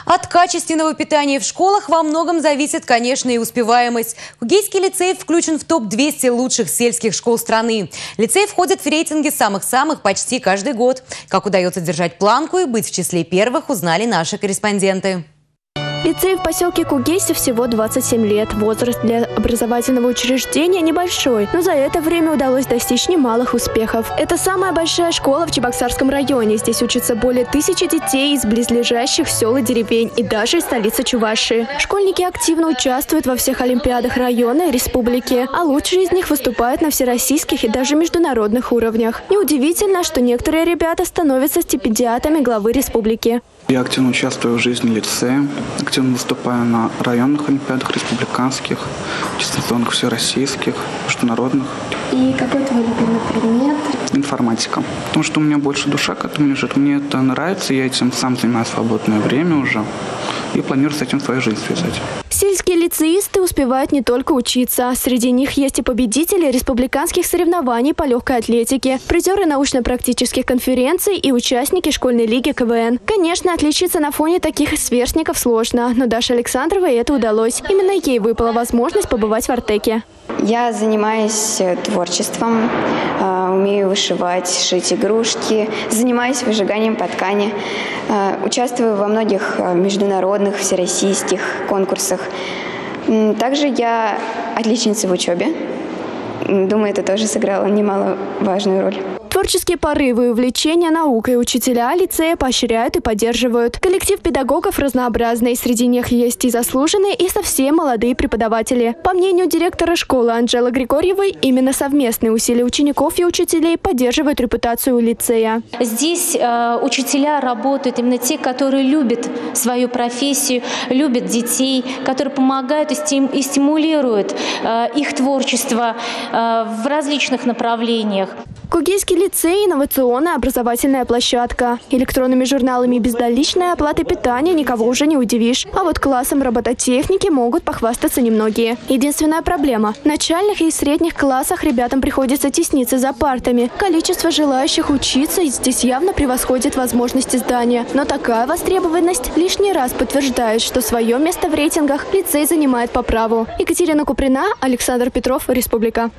От качественного питания в школах во многом зависит, конечно, и успеваемость. Кугейский лицей включен в топ-200 лучших сельских школ страны. Лицей входит в рейтинги самых-самых почти каждый год. Как удается держать планку и быть в числе первых, узнали наши корреспонденты. Лицей в поселке Кугейсе всего 27 лет. Возраст для образовательного учреждения небольшой, но за это время удалось достичь немалых успехов. Это самая большая школа в Чебоксарском районе. Здесь учатся более 1000 детей из близлежащих сел и деревень, и даже из столицы Чувашии. Школьники активно участвуют во всех олимпиадах района и республики, а лучшие из них выступают на всероссийских и даже международных уровнях. Неудивительно, что некоторые ребята становятся стипендиатами главы республики. Я активно участвую в жизни лицея, активно выступаю на районных олимпиадах, республиканских, дистанционных, всероссийских, международных. И какой твой любимый предмет? Информатика. Потому что у меня больше душа к этому лежит. Мне это нравится, я этим сам занимаю свободное время уже и планирую с этим свою жизнь связать. Сельские лицеисты успевают не только учиться. Среди них есть и победители республиканских соревнований по легкой атлетике, призеры научно-практических конференций и участники школьной лиги КВН. Конечно, отличиться на фоне таких сверстников сложно, но Даше Александровой это удалось. Именно ей выпала возможность побывать в Артеке. Я занимаюсь творчеством, умею вышивать, шить игрушки, занимаюсь выжиганием по ткани, участвую во многих международных, всероссийских конкурсах. Также я отличница в учебе. Думаю, это тоже сыграло немаловажную роль. Творческие порывы и увлечения наукой учителя лицея поощряют и поддерживают. Коллектив педагогов разнообразный. Среди них есть и заслуженные, и совсем молодые преподаватели. По мнению директора школы Анжелы Григорьевой, именно совместные усилия учеников и учителей поддерживают репутацию лицея. Здесь учителя работают именно те, которые любят свою профессию, любят детей, которые помогают и стимулируют их творчество в различных направлениях. Кугейский лицей – инновационная образовательная площадка. Электронными журналами и безналичной оплатой питания никого уже не удивишь. А вот классом робототехники могут похвастаться немногие. Единственная проблема – в начальных и средних классах ребятам приходится тесниться за партами. Количество желающих учиться здесь явно превосходит возможности здания. Но такая востребованность лишний раз подтверждает, что свое место в рейтингах лицей занимает по праву. Екатерина Куприна, Александр Петров, Республика.